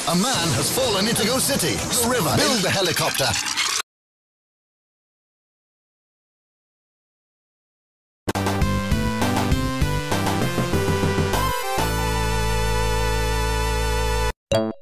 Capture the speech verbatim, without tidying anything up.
A man has fallen into Go City. The river. Build the helicopter. You